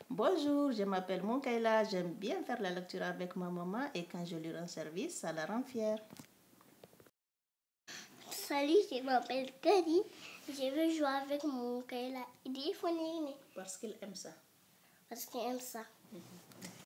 Bonjour, je m'appelle Monkaila, j'aime bien faire la lecture avec ma maman et quand je lui rends service, ça la rend fière. Salut, je m'appelle Kari, je veux jouer avec Monkaila. Il dit Fonini. Parce qu'il aime ça. Parce qu'il aime ça.